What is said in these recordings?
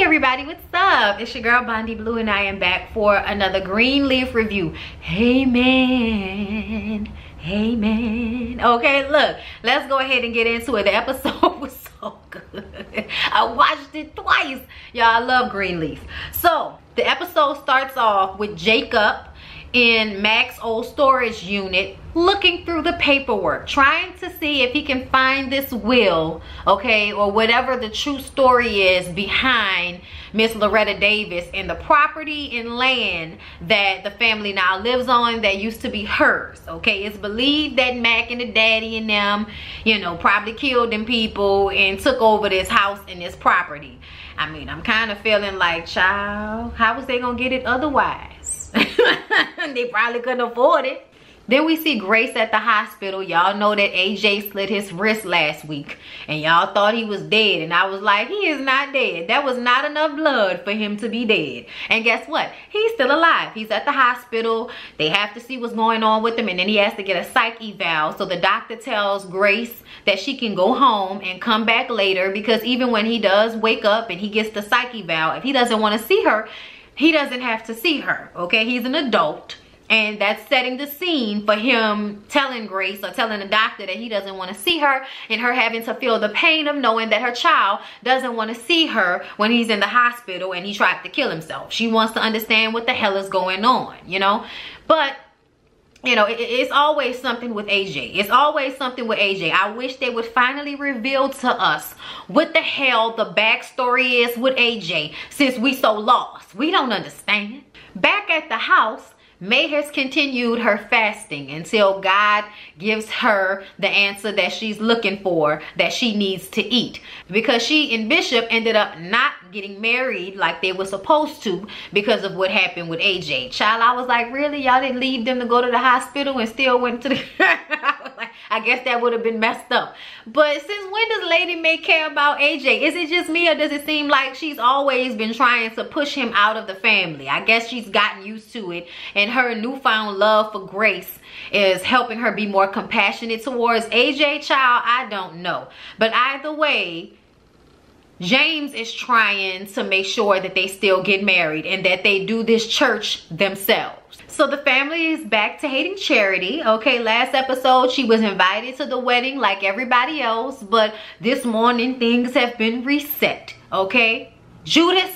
everybody, what's up? It's your girl Bondi Blue and I am back for another Greenleaf review. Hey man, hey man. Okay, look, let's go ahead and get into it. The episode was so good. I watched it twice. Y'all, I love Greenleaf. So the episode starts off with Jacob in Mac's old storage unit looking through the paperwork, trying to see if he can find this will, okay, or whatever the true story is behind Miss Loretta Davis and the property and land that the family now lives on that used to be hers. Okay, it's believed that Mac and the daddy and them, you know, probably killed them people and took over this house and this property. I mean, I'm kind of feeling like, child, how was they gonna get it otherwise? They probably couldn't afford it. Then we see Grace at the hospital. Y'all know that AJ slit his wrist last week and y'all thought he was dead, and I was like, he is not dead. That was not enough blood for him to be dead. And guess what? He's still alive. He's at the hospital. They have to see what's going on with him, and then he has to get a psych eval. So the doctor tells Grace that she can go home and come back later, because even when he does wake up and he gets the psych eval, if he doesn't want to see her, he doesn't have to see her. Okay, he's an adult. And that's setting the scene for him telling Grace, or telling the doctor, that he doesn't want to see her, and her having to feel the pain of knowing that her child doesn't want to see her when he's in the hospital and he tried to kill himself. She wants to understand what the hell is going on, you know. But you know, it's always something with AJ. It's always something with AJ. I wish they would finally reveal to us what the hell the backstory is with AJ, since we so lost. We don't understand. Back at the house, May has continued her fasting until God gives her the answer that she's looking for, that she needs to eat. Because she and Bishop ended up not getting married like they were supposed to because of what happened with AJ. Child, I was like, really? Y'all didn't leave them to go to the hospital and still went to the... I was like, I guess that would have been messed up. But since when does Lady May care about AJ? Is it just me, or does it seem like she's always been trying to push him out of the family? I guess she's gotten used to it, and her newfound love for Grace is helping her be more compassionate towards AJ. Child, I don't know. But either way, James is trying to make sure that they still get married and that they do this church themselves. So the family is back to hating Charity. Okay, last episode she was invited to the wedding like everybody else, but this morning things have been reset. Okay, Judas.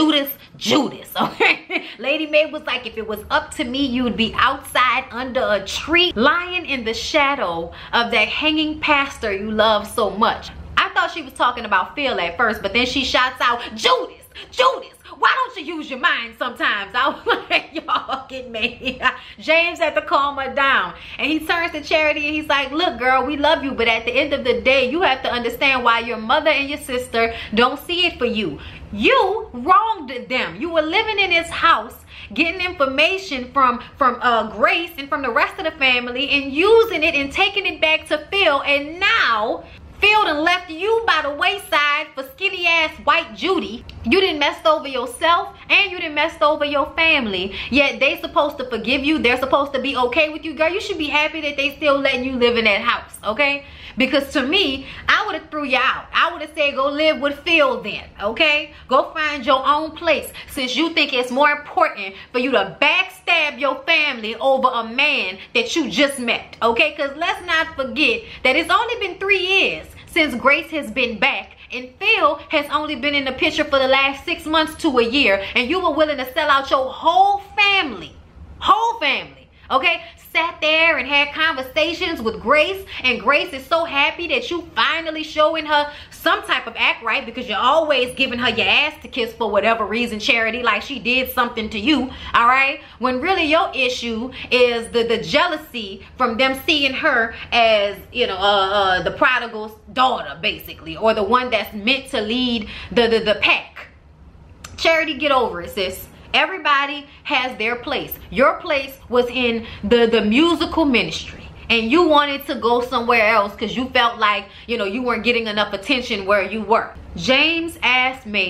Okay, Lady May was like, if it was up to me, you would be outside under a tree, lying in the shadow of that hanging pastor you love so much. I thought she was talking about Phil at first, but then she shouts out, Judas, why don't you use your mind sometimes? I was like, y'all get me. James had to calm her down. And he turns to Charity and he's like, look girl, we love you, but at the end of the day, you have to understand why your mother and your sister don't see it for you. You wronged them. You were living in his house, getting information from Grace and from the rest of the family, and using it and taking it back to Phil, and now Phil done left you by the wayside for skinny ass white Judy. You done messed over yourself and you done messed over your family. Yet they supposed to forgive you. They're supposed to be okay with you. Girl, you should be happy that they still letting you live in that house, okay? Because to me, I would have threw you out. I would have said, go live with Phil then, okay? Go find your own place, since you think it's more important for you to backstab your family over a man that you just met, okay? Because let's not forget that it's only been 3 years since Grace has been back, and Phil has only been in the picture for the last 6 months to a year, and you were willing to sell out your whole family, okay? Sat there and had conversations with Grace, and Grace is so happy that you finally showing her some type of act right, because you're always giving her your ass to kiss for whatever reason, Charity, like she did something to you, all right? When really your issue is the jealousy from them seeing her as, you know, the prodigal's daughter, basically, or the one that's meant to lead the pack. Charity, get over it, sis. Everybody has their place. Your place was in the musical ministry, and you wanted to go somewhere else because you felt like, you know, you weren't getting enough attention where you were. James asked me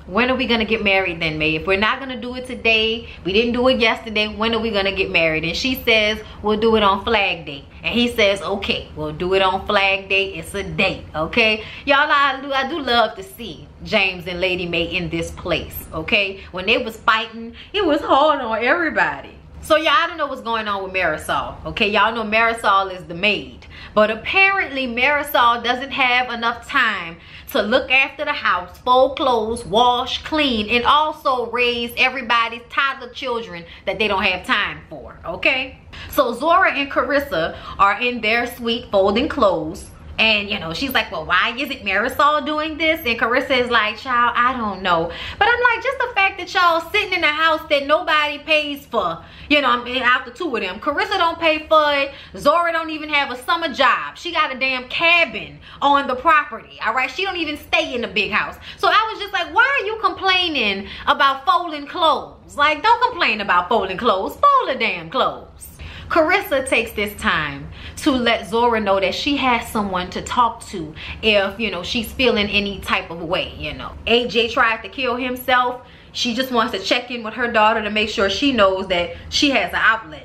When are we gonna get married then, May? If we're not gonna do it today, we didn't do it yesterday, when are we gonna get married? And she says, we'll do it on Flag Day. And he says, okay, we'll do it on Flag Day. It's a date, okay? Y'all, I do love to see James and Lady Mae in this place, okay? When they was fighting, it was hard on everybody. So y'all don't know what's going on with Marisol, okay? Y'all know Marisol is the maid. But apparently Marisol doesn't have enough time to look after the house, fold clothes, wash, clean, and also raise everybody's toddler children that they don't have time for, okay? So Zora and Carissa are in their suite folding clothes. And, you know, she's like, well, why isn't Marisol doing this? And Carissa is like, child, I don't know. But I'm like, just the fact that y'all sitting in a house that nobody pays for, you know, I mean, out the two of them. Carissa don't pay for it. Zora don't even have a summer job. She got a damn cabin on the property, all right? She don't even stay in the big house. So I was just like, why are you complaining about folding clothes? Like, don't complain about folding clothes. Fold the damn clothes. Carissa takes this time to let Zora know that she has someone to talk to if, you know, she's feeling any type of way, you know. AJ tried to kill himself. She just wants to check in with her daughter to make sure she knows that she has an outlet.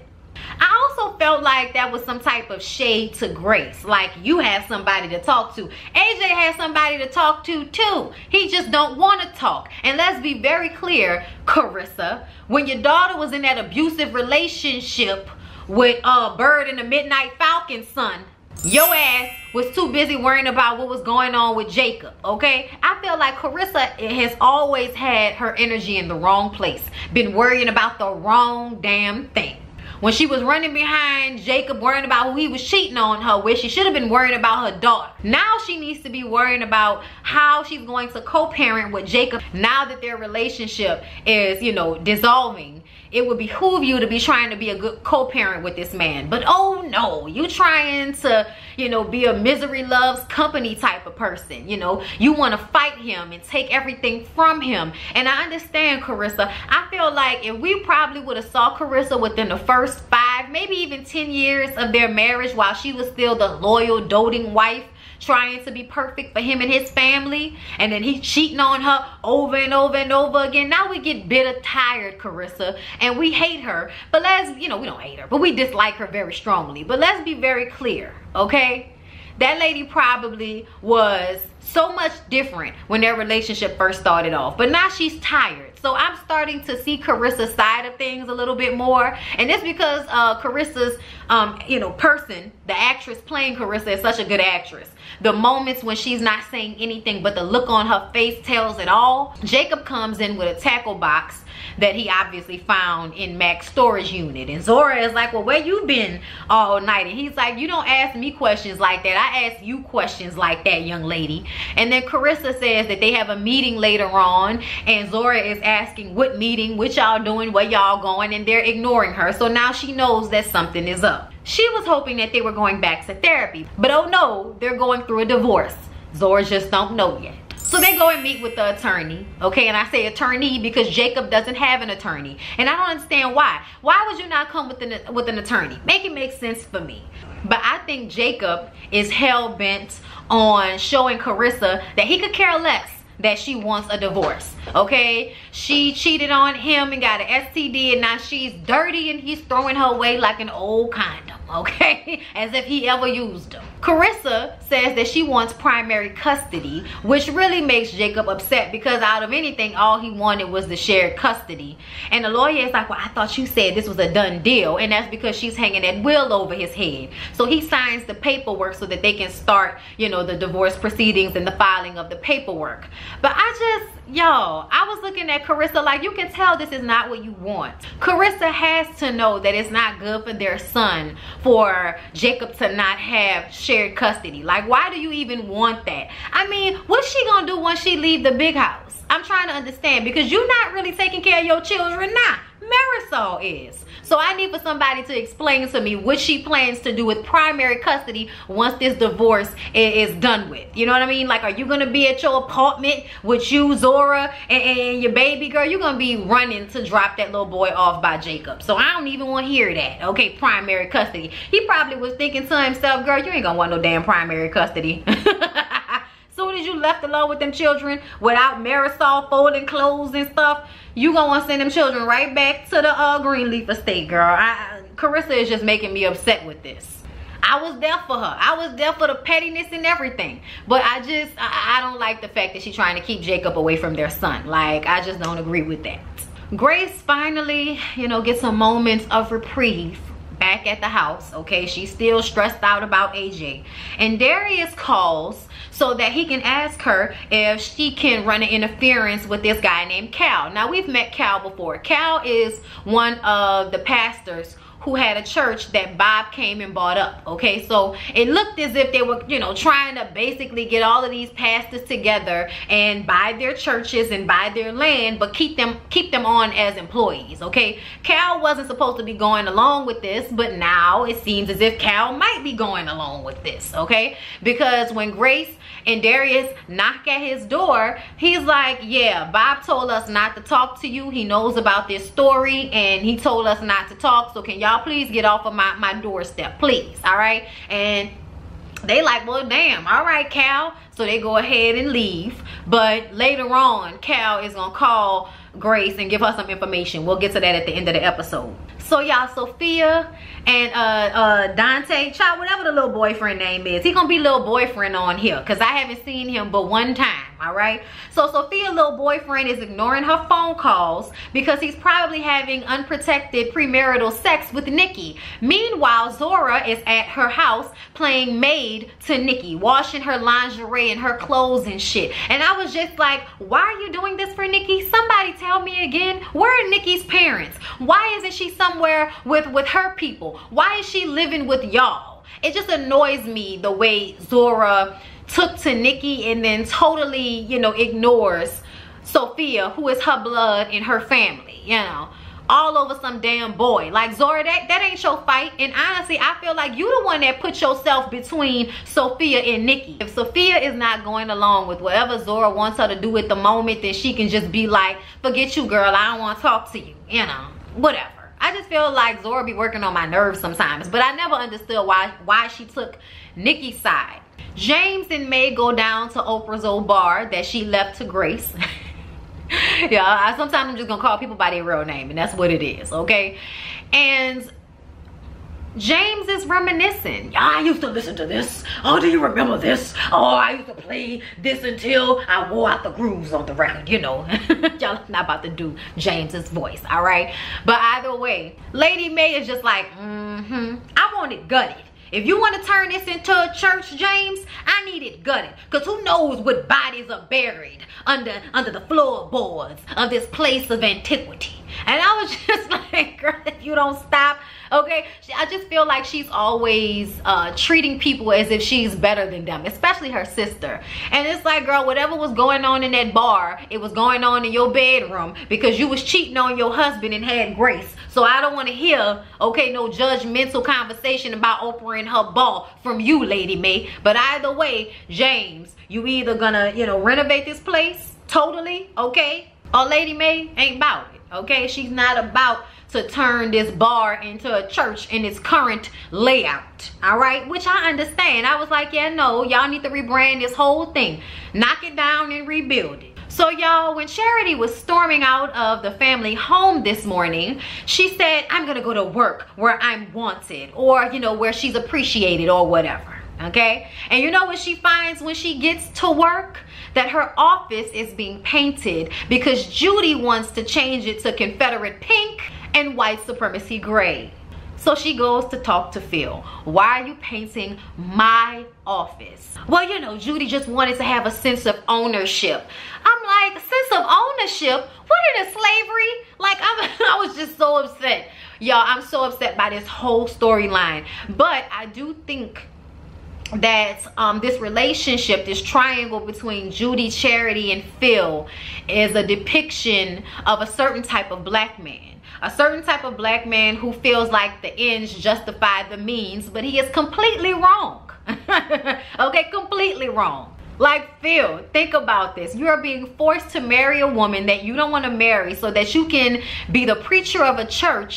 I also felt like that was some type of shade to Grace. Like, you have somebody to talk to. AJ has somebody to talk to too. He just don't want to talk. And let's be very clear, Carissa, when your daughter was in that abusive relationship with Bird and the Midnight Falcon son, your ass was too busy worrying about what was going on with Jacob, okay? I feel like Carissa has always had her energy in the wrong place, been worrying about the wrong damn thing. When she was running behind Jacob, worrying about who he was cheating on her with, she should have been worrying about her daughter. Now she needs to be worrying about how she's going to co-parent with Jacob now that their relationship is, you know, dissolving. It would behoove you to be trying to be a good co-parent with this man. But oh no, you trying to, you know, be a misery loves company type of person. You know, you want to fight him and take everything from him. And I understand, Carissa. I feel like if we probably would have saw Carissa within the first 5, maybe even 10 years of their marriage, while she was still the loyal, doting wife, trying to be perfect for him and his family, and then he's cheating on her over and over and over again. Now we get bitter, tired, Carissa, and we hate her. But let's, you know, we don't hate her, but we dislike her very strongly. But let's be very clear, okay? That lady probably was so much different when their relationship first started off, but now she's tired. So I'm starting to see Carissa's side of things a little bit more, and it's because Carissa's you know, person, the actress playing Carissa, is such a good actress. The moments when she's not saying anything but the look on her face tells it all. Jacob comes in with a tackle box that he obviously found in Mac's storage unit, and Zora is like, well, where you been all night? And he's like, you don't ask me questions like that, I ask you questions like that, young lady. And then Carissa says that they have a meeting later on, and Zora is asking what meeting, what y'all doing, where y'all going, and they're ignoring her. So now she knows that something is up. She was hoping that they were going back to therapy, but oh no, they're going through a divorce. Zora just don't know yet. So they go and meet with the attorney, okay? And I say attorney because Jacob doesn't have an attorney. And I don't understand why. Why would you not come with an attorney? Make it make sense for me. But I think Jacob is hell-bent on showing Carissa that he could care less that she wants a divorce, okay? She cheated on him and got an STD, and now she's dirty and he's throwing her away like an old condom, okay? As if he ever used them. Carissa says that she wants primary custody, which really makes Jacob upset because out of anything, all he wanted was the shared custody. And the lawyer is like, well, I thought you said this was a done deal. And that's because she's hanging that will over his head. So he signs the paperwork so that they can start, you know, the divorce proceedings and the filing of the paperwork. But I was looking at Carissa like, you can tell this is not what you want. Carissa has to know that it's not good for their son for Jacob to not have shared custody. Like, why do you even want that? I mean, what's she gonna do once she leave the big house? I'm trying to understand, because you're not really taking care of your children now. Marisol is. So I need for somebody to explain to me what she plans to do with primary custody once this divorce is done with. You know what I mean? Like, are you going to be at your apartment with you, Zora, and your baby girl? You're going to be running to drop that little boy off by Jacob. So I don't even want to hear that. Okay, primary custody. He probably was thinking to himself, girl, you ain't going to want no damn primary custody. So soon as you left alone with them children without Marisol folding clothes and stuff, you gonna want to send them children right back to the Greenleaf estate, girl. Carissa is just making me upset with this. I was there for her. I was there for the pettiness and everything. But I don't like the fact that she's trying to keep Jacob away from their son. Like, I just don't agree with that. Grace finally, you know, gets some moments of reprieve back at the house. Okay, she's still stressed out about AJ. And Darius calls so that he can ask her if she can run an interference with this guy named Cal. Now, we've met Cal before. Cal is one of the pastors who had a church that Bob came and bought up. Okay, so it looked as if they were, you know, trying to basically get all of these pastors together and buy their churches and buy their land, but keep them on as employees. Okay, Cal wasn't supposed to be going along with this, but now it seems as if Cal might be going along with this. Okay, because when Grace and Darius knock at his door, he's like, yeah, Bob told us not to talk to you. He knows about this story and he told us not to talk, so can y'all please get off of my doorstep, please? All right. And they like, well, damn, all right, Cal. So they go ahead and leave. But later on, Cal is gonna call Grace and give her some information. We'll get to that at the end of the episode. So y'all, Sophia and Dante, child, whatever the little boyfriend name is, he gonna be little boyfriend on here because I haven't seen him but one time. All right, so Sophia's little boyfriend is ignoring her phone calls because he's probably having unprotected premarital sex with Nikki. Meanwhile, Zora is at her house playing maid to Nikki, washing her lingerie and her clothes and shit. And I was just like, why are you doing this for Nikki? Somebody tell me again, where are Nikki's parents? Why isn't she somewhere with her people? Why is she living with y'all? It just annoys me the way Zora took to Nikki and then totally, you know, ignores Sophia, who is her blood and her family, you know, all over some damn boy. Like, Zora, that ain't your fight. And honestly, I feel like you the one that put yourself between Sophia and Nikki. If Sophia is not going along with whatever Zora wants her to do at the moment, then she can just be like, forget you, girl, I don't want to talk to you, you know, whatever. I just feel like Zora be working on my nerves sometimes, but I never understood why she took Nikki's side. James and May go down to Oprah's old bar that she left to Grace. Yeah, sometimes I'm just gonna call people by their real name, and that's what it is, okay? And James is reminiscing. Yeah, I used to listen to this. Oh, do you remember this? Oh, I used to play this until I wore out the grooves on the record, you know. Y'all not about to do James's voice, all right? But either way, Lady May is just like, I want it gutted. If you want to turn this into a church, James, I need it gutted. Because who knows what bodies are buried under the floorboards of this place of antiquity. And I was just like, girl, if you don't stop, okay? I just feel like she's always treating people as if she's better than them, especially her sister. And it's like, girl, whatever was going on in that bar, it was going on in your bedroom because you was cheating on your husband and had Grace. So I don't want to hear, okay, no judgmental conversation about Oprah and her ball from you, Lady May. But either way, James, you either gonna, you know, renovate this place totally, okay? Or Lady May ain't about it, okay? She's not about to turn this bar into a church in its current layout, all right? Which I understand. I was like, yeah, no, y'all need to rebrand this whole thing. Knock it down and rebuild it. So y'all, when Charity was storming out of the family home this morning, she said, I'm gonna go to work where I'm wanted, or, you know, where she's appreciated or whatever, okay? And you know what she finds when she gets to work? That her office is being painted because Judy wants to change it to Confederate pink and white supremacy gray. So she goes to talk to Phil. Why are you painting my office? Well, you know, Judy just wanted to have a sense of ownership. I'm like, sense of ownership? What is slavery? Like, I was just so upset. Y'all, I'm so upset by this whole storyline. But I do think that this relationship, this triangle between Judy, Charity, and Phil is a depiction of a certain type of black man. A certain type of black man who feels like the ends justify the means, but he is completely wrong. Okay, completely wrong. Like, Phil, think about this. You are being forced to marry a woman that you don't want to marry so that you can be the preacher of a church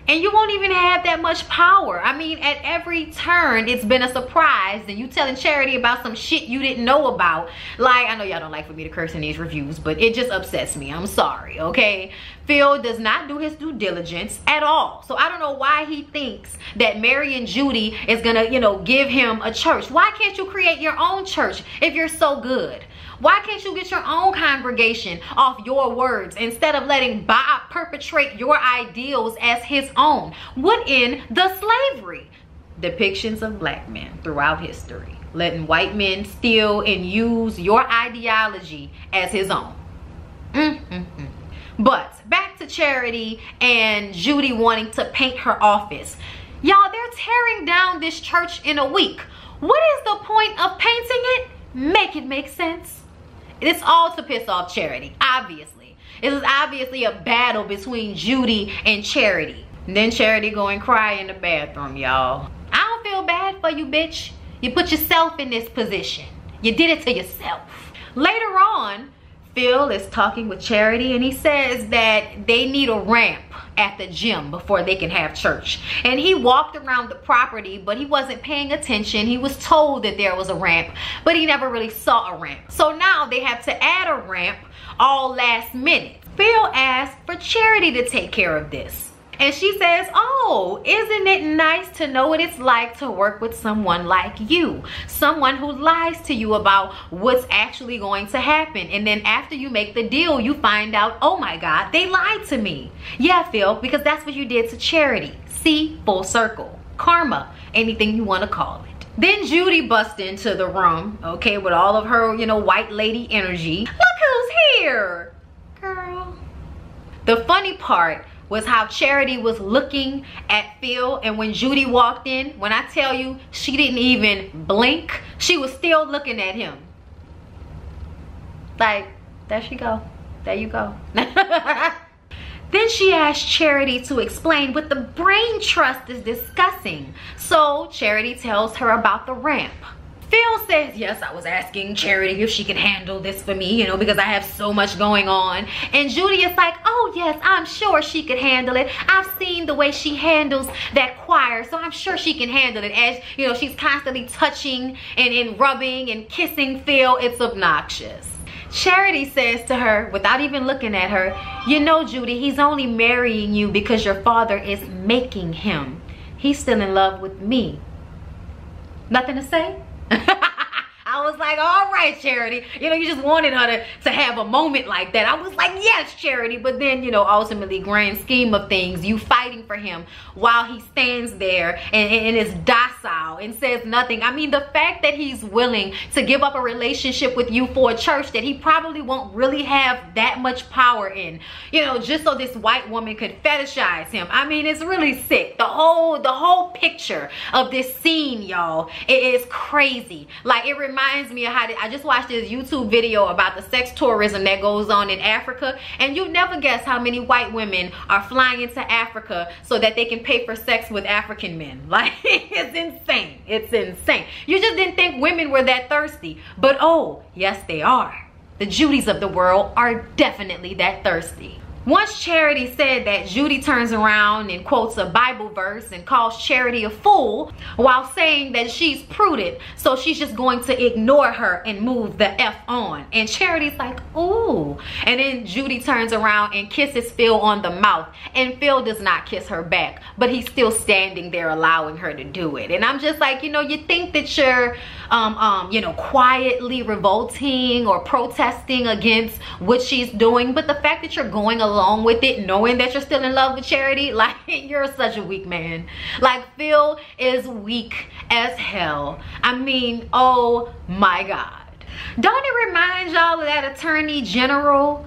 And you won't even have that much power. I mean, at every turn, it's been a surprise. And you telling Charity about some shit you didn't know about. Like, I know y'all don't like for me to curse in these reviews, but it just upsets me. I'm sorry, okay? Phil does not do his due diligence at all. So I don't know why he thinks that Mary and Judy is gonna, you know, give him a church. Why can't you create your own church if you're so good? Why can't you get your own congregation off your words instead of letting Bob perpetrate your ideals as his own? What in the slavery? Depictions of black men throughout history, letting white men steal and use your ideology as his own. But back to Charity and Judy wanting to paint her office. Y'all, they're tearing down this church in a week. What is the point of painting it? Make it make sense. It's all to piss off Charity, obviously. This is obviously a battle between Judy and Charity. And then Charity go and cry in the bathroom, y'all. I don't feel bad for you, bitch. You put yourself in this position. You did it to yourself. Later on, Phil is talking with Charity and he says that they need a ramp at the gym before they can have church. And he walked around the property, but he wasn't paying attention. He was told that there was a ramp, but he never really saw a ramp. So now they have to add a ramp all last minute. Phil asked for Charity to take care of this. And she says, oh, isn't it nice to know what it's like to work with someone like you? Someone who lies to you about what's actually going to happen. And then after you make the deal, you find out, oh my God, they lied to me. Yeah, Phil, because that's what you did to Charity. See, full circle. Karma, anything you want to call it. Then Judy busts into the room, okay, with all of her, you know, white lady energy. Look who's here, girl. The funny part was how Charity was looking at Phil, and when Judy walked in, when I tell you she didn't even blink, she was still looking at him. Like, there she go. There you go. Then she asked Charity to explain what the brain trust is discussing. So Charity tells her about the ramp. Phil says, yes, I was asking Charity if she can handle this for me, you know, because I have so much going on. And Judy is like, oh yes, I'm sure she could handle it. I've seen the way she handles that choir, so I'm sure she can handle it. As, you know, she's constantly touching and rubbing and kissing Phil. It's obnoxious. Charity says to her, without even looking at her, you know, Judy, he's only marrying you because your father is making him. He's still in love with me. Nothing to say? I was like, all right, Charity. You know, you just wanted her to have a moment like that. I was like, yes, Charity. But then, you know, ultimately, grand scheme of things, you fighting for him while he stands there and is docile and says nothing. I mean, the fact that he's willing to give up a relationship with you for a church that he probably won't really have that much power in, you know, just so this white woman could fetishize him. I mean, it's really sick. The whole picture of this scene, y'all, it is crazy. Like, it reminds me of how I just watched this YouTube video about the sex tourism that goes on in Africa, and you never guess how many white women are flying to Africa so that they can pay for sex with African men. Like, it's insane. It's insane. You just didn't think women were that thirsty, but oh, yes they are. The Judys of the world are definitely that thirsty. Once Charity said that, Judy turns around and quotes a Bible verse and calls Charity a fool while saying that she's prudent, so she's just going to ignore her and move the F on. And Charity's like, ooh. And then Judy turns around and kisses Phil on the mouth, and Phil does not kiss her back, but he's still standing there allowing her to do it. And I'm just like, you know, you think that you're you know, quietly revolting or protesting against what she's doing, but the fact that you're going along with it knowing that you're still in love with Charity, like, you're such a weak man. Like, Phil is weak as hell. I mean, oh my God. Don't it remind y'all of that Attorney General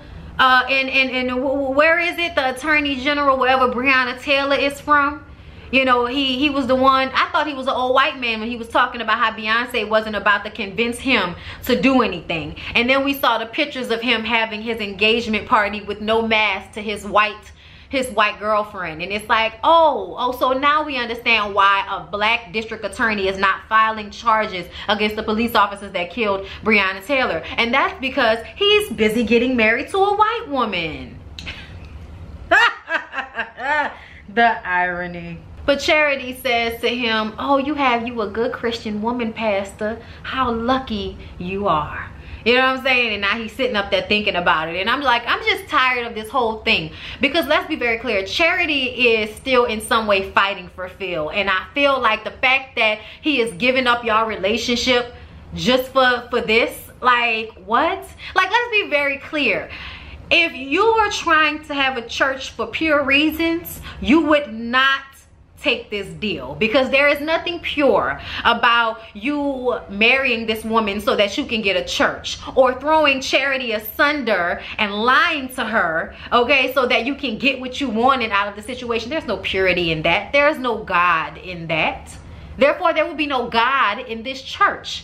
where is it, the Attorney General wherever Breonna Taylor is from? You know, he was the one, I thought he was an old white man when he was talking about how Beyonce wasn't about to convince him to do anything. And then we saw the pictures of him having his engagement party with no mask to his white girlfriend. And it's like, oh, so now we understand why a black district attorney is not filing charges against the police officers that killed Breonna Taylor. And that's because he's busy getting married to a white woman. The irony. But Charity says to him, oh, you a good Christian woman, Pastor. How lucky you are. You know what I'm saying? And now he's sitting up there thinking about it. And I'm like, I'm just tired of this whole thing. Because let's be very clear, Charity is still in some way fighting for Phil. And I feel like the fact that he is giving up y'all relationship just for this, like, what? Like, let's be very clear. If you were trying to have a church for pure reasons, you would not take this deal, because there is nothing pure about you marrying this woman so that you can get a church, or throwing Charity asunder and lying to her, okay, so that you can get what you wanted out of the situation. There's no purity in that. There's no God in that. Therefore, there will be no God in this church.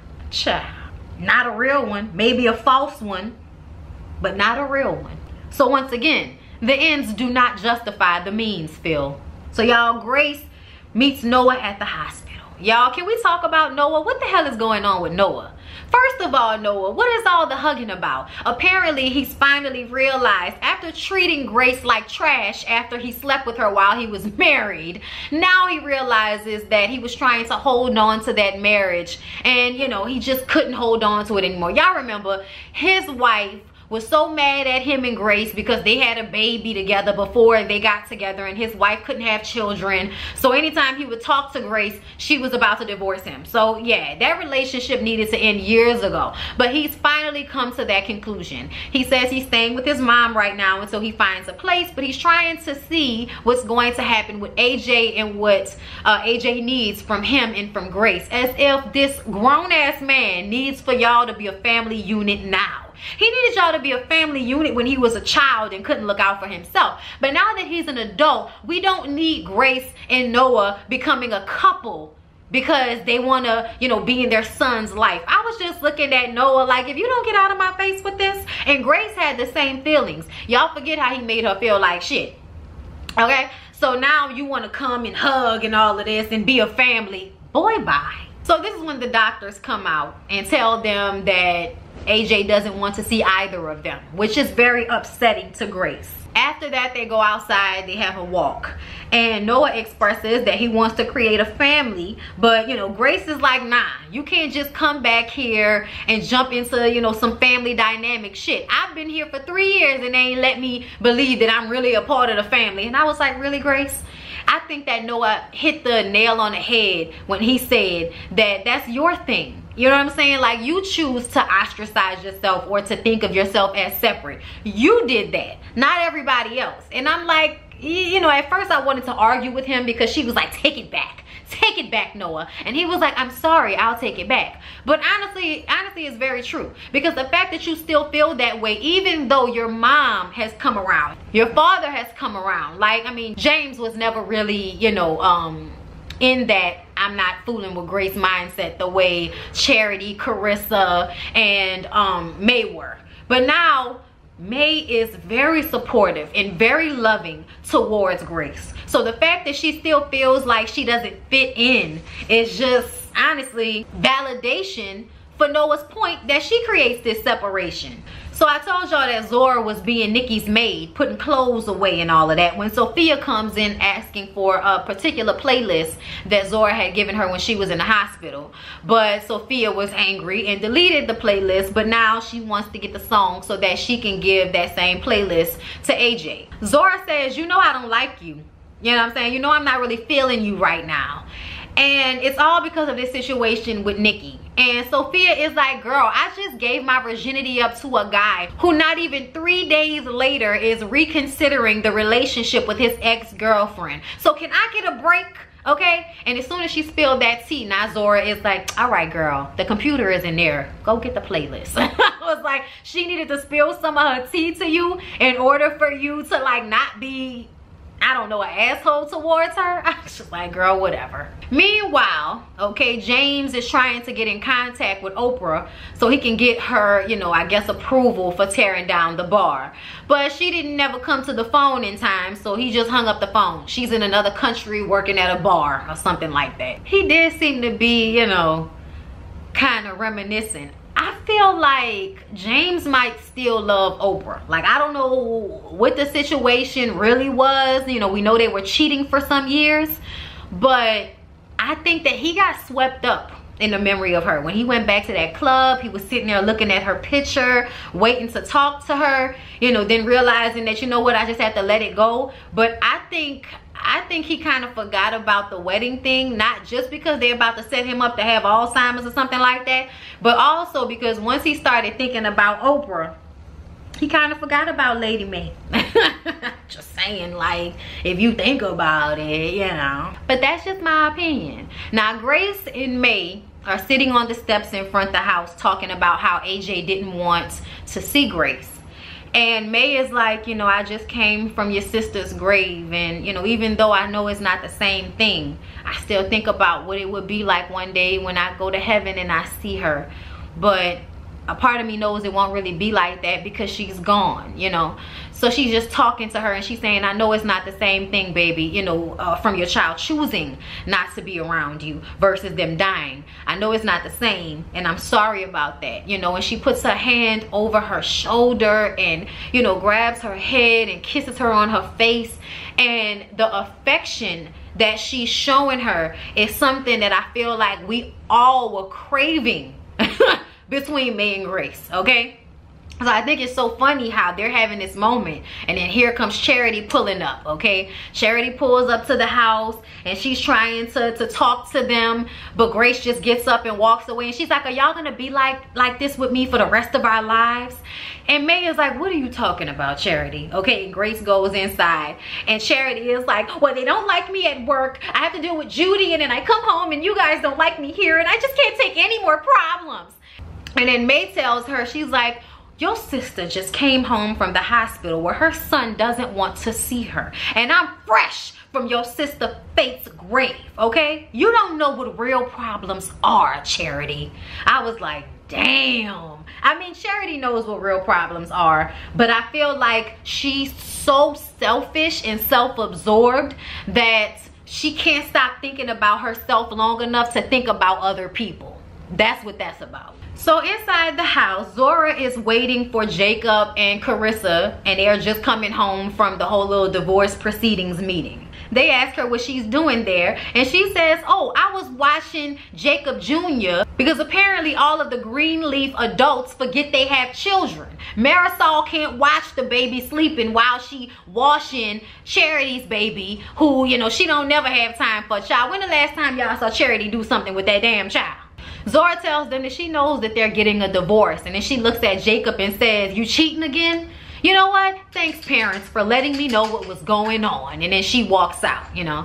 Not a real one. Maybe a false one, but not a real one. So once again, the ends do not justify the means, Phil. So y'all, Grace meets Noah at the hospital. Y'all, can we talk about Noah? What the hell is going on with Noah? First of all, Noah, what is all the hugging about? Apparently, he's finally realized, after treating Grace like trash after he slept with her while he was married, now he realizes that he was trying to hold on to that marriage, and, you know, he just couldn't hold on to it anymore. Y'all remember, his wife was so mad at him and Grace because they had a baby together before they got together, and his wife couldn't have children. So anytime he would talk to Grace, she was about to divorce him. So yeah, that relationship needed to end years ago. But he's finally come to that conclusion. He says he's staying with his mom right now until he finds a place, but he's trying to see what's going to happen with AJ and what AJ needs from him and from Grace. As if this grown-ass man needs for y'all to be a family unit now. He needed y'all to be a family unit when he was a child and couldn't look out for himself. But now that he's an adult, we don't need Grace and Noah becoming a couple because they want to, you know, be in their son's life. I was just looking at Noah like, if you don't get out of my face with this. And Grace had the same feelings. Y'all forget how he made her feel like shit. Okay? So now you want to come and hug and all of this and be a family. Boy, bye. So this is when the doctors come out and tell them that AJ doesn't want to see either of them, which is very upsetting to Grace. After that, they go outside, they have a walk, and Noah expresses that he wants to create a family, but, you know, Grace is like, nah, you can't just come back here and jump into, you know, some family dynamic shit. I've been here for 3 years and they ain't let me believe that I'm really a part of the family. And I was like, really, Grace? I think that Noah hit the nail on the head when he said that that's your thing. You know what I'm saying? Like, you choose to ostracize yourself or to think of yourself as separate. You did that, not everybody else. And I'm like, you know, at first I wanted to argue with him because she was like, take it back. Take it back, Noah. And he was like, I'm sorry, I'll take it back. But honestly, it's very true. Because the fact that you still feel that way, even though your mom has come around, your father has come around. Like, I mean, James was never really, you know, in that I'm not fooling with Grace mindset the way Charity, Carissa, and May were. But now May is very supportive and very loving towards Grace. So the fact that she still feels like she doesn't fit in is just honestly validation for Noah's point that she creates this separation. So I told y'all that Zora was being Nikki's maid, putting clothes away and all of that, when Sophia comes in asking for a particular playlist that Zora had given her when she was in the hospital. But Sophia was angry and deleted the playlist, but now she wants to get the song so that she can give that same playlist to AJ. Zora says, you know I don't like you. You know what I'm saying? You know I'm not really feeling you right now. And it's all because of this situation with Nikki. And Sophia is like, girl, I just gave my virginity up to a guy who not even 3 days later is reconsidering the relationship with his ex-girlfriend. So can I get a break? Okay? And as soon as she spilled that tea, now Zora is like, all right, girl, the computer is in there. Go get the playlist. I was like, she needed to spill some of her tea to you in order for you to like not be, I don't know, an asshole towards her. I was just like, girl, whatever. Meanwhile, okay, James is trying to get in contact with Oprah so he can get her, you know, I guess approval for tearing down the bar. But she didn't never come to the phone in time, so he just hung up the phone. She's in another country working at a bar or something like that. He did seem to be, you know, kind of reminiscent. I feel like James might still love Oprah. Like, I don't know what the situation really was. You know, we know they were cheating for some years, but I think that he got swept up in the memory of her. When he went back to that club, he was sitting there looking at her picture, waiting to talk to her, you know, then realizing that, you know what, I just had to let it go. But I think he kind of forgot about the wedding thing, not just because they're about to set him up to have Alzheimer's or something like that, but also because once he started thinking about Oprah, he kind of forgot about Lady Mae. Just saying, like, if you think about it, you know. But that's just my opinion. Now, Grace and Mae are sitting on the steps in front of the house talking about how AJ didn't want to see Grace. And Mae is like, you know, I just came from your sister's grave, and, you know, even though I know it's not the same thing, I still think about what it would be like one day when I go to heaven and I see her. But a part of me knows it won't really be like that because she's gone, you know. So she's just talking to her and she's saying, I know it's not the same thing, baby, you know, from your child choosing not to be around you versus them dying. I know it's not the same, and I'm sorry about that, you know. And she puts her hand over her shoulder and, you know, grabs her head and kisses her on her face. And the affection that she's showing her is something that I feel like we all were craving between Mae and Grace, okay? So I think it's so funny how they're having this moment, and then here comes Charity pulling up, okay? Charity pulls up to the house and she's trying to talk to them, but Grace just gets up and walks away, and she's like, are y'all gonna be like this with me for the rest of our lives? And Mae is like, what are you talking about, Charity? Okay, and Grace goes inside, and Charity is like, well, they don't like me at work. I have to deal with Judy, and then I come home and you guys don't like me here, and I just can't take any more problems. And then Mae tells her, she's like, your sister just came home from the hospital where her son doesn't want to see her, and I'm fresh from your sister Faith's grave, okay? You don't know what real problems are, Charity. I was like, damn. I mean, Charity knows what real problems are, but I feel like she's so selfish and self-absorbed that she can't stop thinking about herself long enough to think about other people. That's what that's about. So inside the house, Zora is waiting for Jacob and Carissa, and they're just coming home from the whole little divorce proceedings meeting. They ask her what she's doing there, and she says, oh, I was watching Jacob Jr. because apparently all of the Greenleaf adults forget they have children. Marisol can't watch the baby sleeping while she washing Charity's baby, who, you know, she don't never have time for a child. When the last time y'all saw Charity do something with that damn child? Zora tells them that she knows that they're getting a divorce, and then she looks at Jacob and says, you cheating again? You know what? Thanks, parents, for letting me know what was going on. And then she walks out, you know.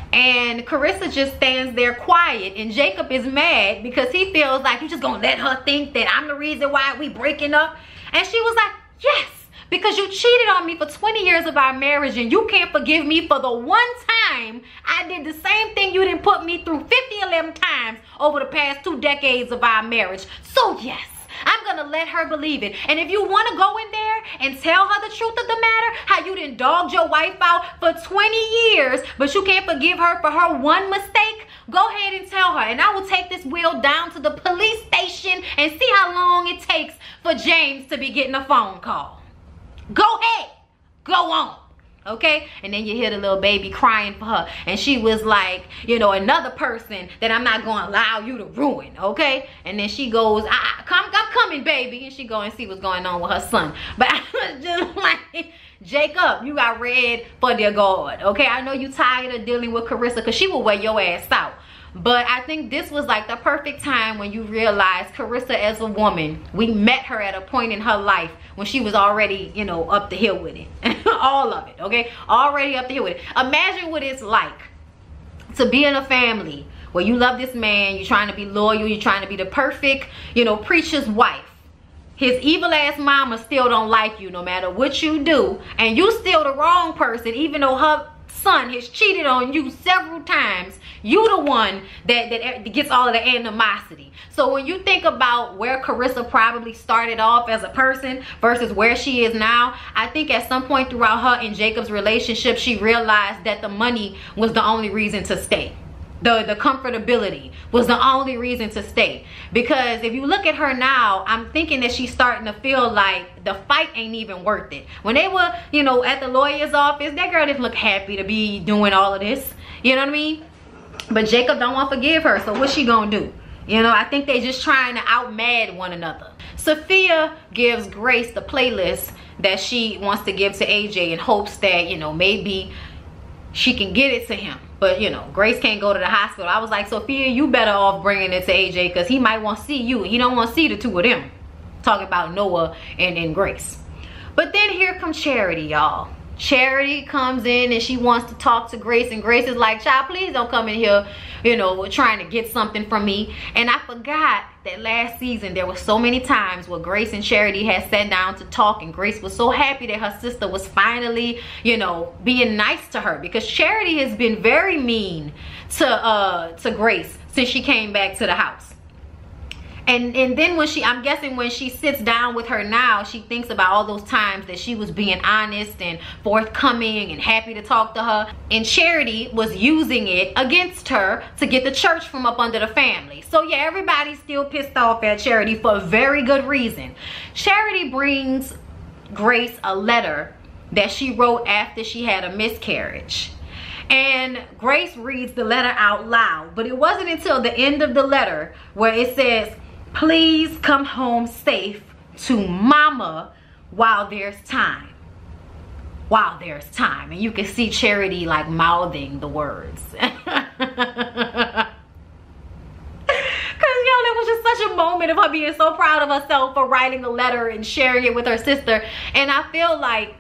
And Carissa just stands there quiet, and Jacob is mad because he feels like you just gonna let her think that I'm the reason why we breaking up. And she was like, yes, because you cheated on me for 20 years of our marriage, and you can't forgive me for the one time I did the same thing you didn't put me through 50 or 11 times over the past 2 decades of our marriage. So yes, I'm gonna let her believe it. And if you want to go in there and tell her the truth of the matter, how you done dogged your wife out for 20 years, but you can't forgive her for her one mistake, go ahead and tell her. And I will take this wheel down to the police station and see how long it takes for James to be getting a phone call. Go ahead, go on. Okay, and then you hear the little baby crying for her, and she was like, you know, another person that I'm not going to allow you to ruin. Okay, and then she goes, I'm coming, baby, and she go and see what's going on with her son. But I was just like, Jacob, you got red for their God. Okay, I know you tired of dealing with Carissa because she will wear your ass out. But I think this was like the perfect time when you realize Carissa as a woman, we met her at a point in her life when she was already, you know, up the hill with it. All of it, okay? Already up the hill with it. Imagine what it's like to be in a family where you love this man, you're trying to be loyal, you're trying to be the perfect, you know, preacher's wife. His evil ass mama still don't like you no matter what you do, and you still the wrong person even though her son has cheated on you several times. You the one that gets all of the animosity. So when you think about where Carissa probably started off as a person versus where she is now, I think at some point throughout her and Jacob's relationship, she realized that the money was the only reason to stay. The comfortability was the only reason to stay. Because if you look at her now, I'm thinking that she's starting to feel like the fight ain't even worth it. When they were, you know, at the lawyer's office, that girl didn't look happy to be doing all of this. You know what I mean? But Jacob don't want to forgive her, so what's she gonna do? You know, I think they just trying to outmad one another. Sophia gives Grace the playlist that she wants to give to AJ in hopes that, you know, maybe she can get it to him. But, you know, Grace can't go to the hospital. I was like, Sophia, you better off bringing it to AJ because he might want to see you. He don't want to see the two of them. Talking about Noah and Grace. But then here comes Charity, y'all. Charity comes in and she wants to talk to Grace, and Grace is like, child, please don't come in here, you know, trying to get something from me. And I forgot that last season there were so many times where Grace and Charity had sat down to talk, and Grace was so happy that her sister was finally, you know, being nice to her, because Charity has been very mean to Grace since she came back to the house. And then when I'm guessing when she sits down with her now, she thinks about all those times that she was being honest and forthcoming and happy to talk to her. And Charity was using it against her to get the church from up under the family. So yeah, everybody's still pissed off at Charity for a very good reason. Charity brings Grace a letter that she wrote after she had a miscarriage. And Grace reads the letter out loud, but it wasn't until the end of the letter where it says, please come home safe to mama while there's time. While there's time. And you can see Charity like mouthing the words. Because, yo, that was just such a moment of her being so proud of herself for writing a letter and sharing it with her sister. And I feel like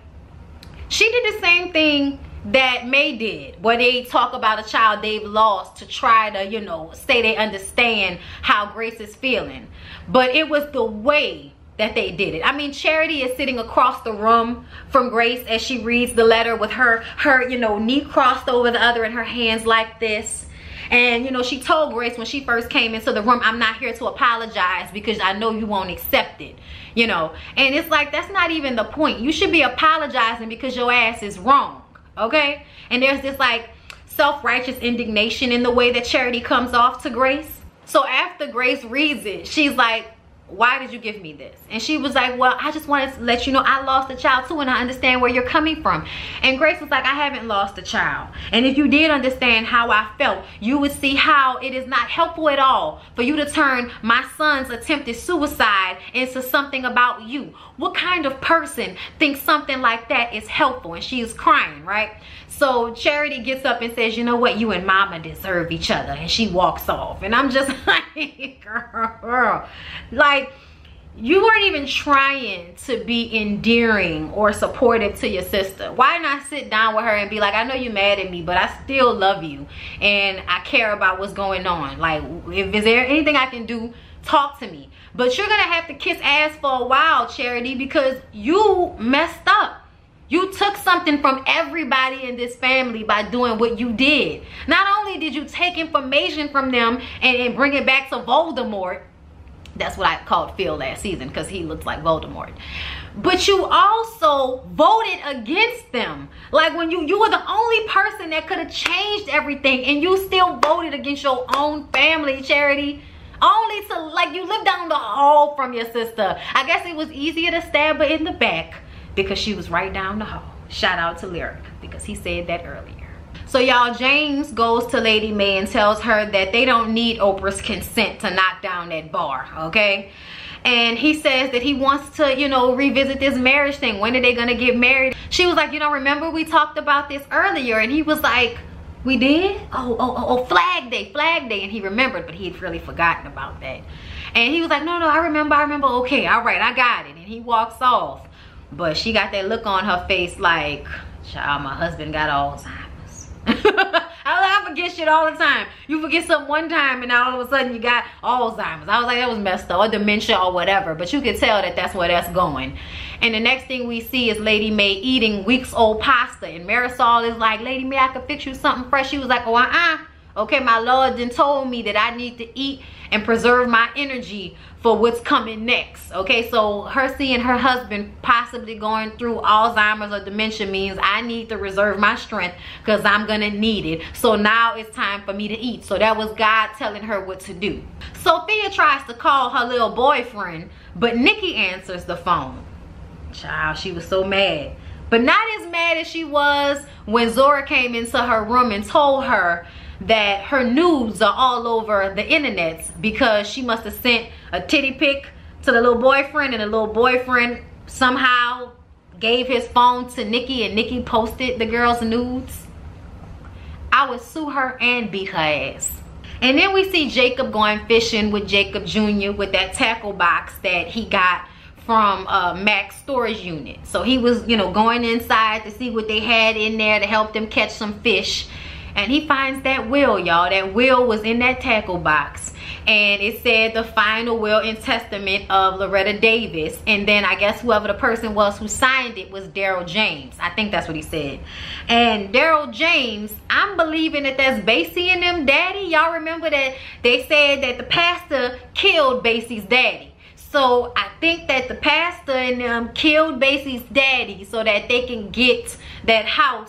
she did the same thing that May did, where they talk about a child they've lost to try to, you know, say they understand how Grace is feeling. But it was the way that they did it. I mean, Charity is sitting across the room from Grace as she reads the letter with her you know, knee crossed over the other and her hands like this. And, you know, she told Grace when she first came into the room, I'm not here to apologize because I know you won't accept it, you know. And it's like, that's not even the point. You should be apologizing because your ass is wrong. Okay? And there's this like self-righteous indignation in the way that Charity comes off to Grace. So after Grace reads it, she's like, why did you give me this? And she was like, well, I just wanted to let you know I lost a child too, and I understand where you're coming from. And Grace was like, I haven't lost a child. And if you did understand how I felt, you would see how it is not helpful at all for you to turn my son's attempted suicide into something about you. What kind of person thinks something like that is helpful? And she is crying, right? So Charity gets up and says, you know what, you and mama deserve each other. And she walks off. And I'm just like, girl, like, you weren't even trying to be endearing or supportive to your sister. Why not sit down with her and be like, I know you're mad at me, but I still love you. And I care about what's going on. Like, is there anything I can do? Talk to me. But you're going to have to kiss ass for a while, Charity, because you messed up. You took something from everybody in this family by doing what you did. Not only did you take information from them and bring it back to Voldemort. That's what I called Phil last season because he looks like Voldemort. But you also voted against them. Like when you were the only person that could have changed everything, and you still voted against your own family, Charity. Only to, like, you lived down the hall from your sister. I guess it was easier to stab her in the back because she was right down the hall. Shout out to Lyric because he said that earlier. So y'all, James goes to Lady May and tells her that they don't need Oprah's consent to knock down that bar, okay? And he says that he wants to, you know, revisit this marriage thing. When are they gonna get married? She was like, you know, remember we talked about this earlier? And he was like, we did? Oh, Flag Day. And he remembered, but he had really forgotten about that. And he was like, no, I remember. Okay, all right, I got it. And he walks off. But she got that look on her face like, child, my husband got Alzheimer's. I forget shit all the time. You forget something one time and now all of a sudden you got Alzheimer's. I was like, that was messed up, or dementia or whatever. But you can tell that that's where that's going. And the next thing we see is Lady May eating weeks old pasta. And Marisol is like, Lady May, I could fix you something fresh. She was like, oh, Okay, my Lord then told me that I need to eat and preserve my energy for what's coming next. Okay, so her seeing her husband possibly going through Alzheimer's or dementia means I need to reserve my strength because I'm gonna need it. So now it's time for me to eat. So that was God telling her what to do. Sophia tries to call her little boyfriend, but Nikki answers the phone. Child, she was so mad. But not as mad as she was when Zora came into her room and told her that her nudes are all over the internet because she must have sent a titty pic to the little boyfriend, and the little boyfriend somehow gave his phone to Nikki and Nikki posted the girl's nudes. I would sue her and beat her ass. And then we see Jacob going fishing with Jacob Jr. with that tackle box that he got from Mac's storage unit. So he was, you know, going inside to see what they had in there to help them catch some fish. And he finds that will, y'all. That will was in that tackle box. And it said the final will and testament of Loretta Davis. And then I guess whoever the person was who signed it was Daryl James. I think that's what he said. And Daryl James, I'm believing that that's Basie and them daddy. Y'all remember that they said that the pastor killed Basie's daddy. So I think that the pastor and them killed Basie's daddy so that they can get that house,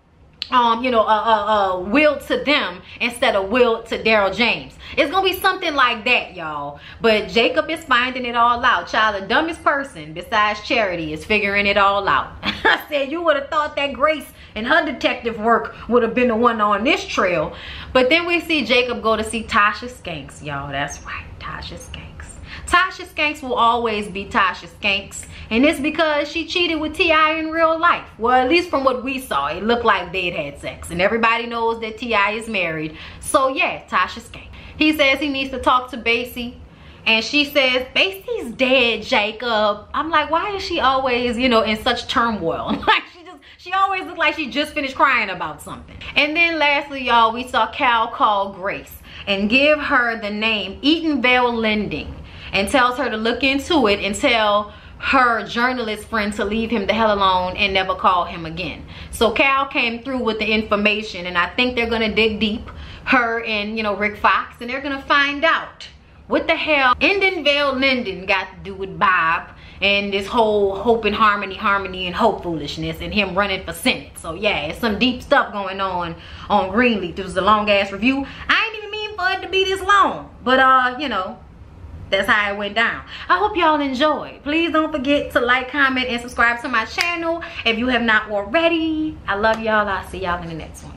you know, willed to them instead of willed to Daryl James. It's gonna be something like that, y'all. But Jacob is finding it all out. Child, the dumbest person besides Charity is figuring it all out. I said you would have thought that Grace and her detective work would have been the one on this trail. But then we see Jacob go to see Tasha Skanks, y'all. That's right, Tasha Skanks. Tasha Skanks will always be Tasha Skanks, and it's because she cheated with T.I. in real life. Well, at least from what we saw, it looked like they'd had sex, and everybody knows that T.I. is married. So yeah, Tasha Skanks. He says he needs to talk to Basie, and she says, Basie's dead, Jacob. I'm like, why is she always, you know, in such turmoil? Like she always looks like she just finished crying about something. And then lastly, y'all, we saw Cal call Grace and give her the name Eatonville Lending, and tells her to look into it and tell her journalist friend to leave him the hell alone and never call him again. So Cal came through with the information, and I think they're gonna dig deep, her and, you know, Rick Fox, and they're gonna find out what the hell Eatonville Lending got to do with Bob and this whole hope and harmony and hope foolishness and him running for Senate. So yeah, it's some deep stuff going on Greenleaf. This was a long ass review. I ain't even mean for it to be this long, but you know, that's how it went down. I hope y'all enjoyed. Please don't forget to like, comment, and subscribe to my channel if you have not already. I love y'all. I'll see y'all in the next one.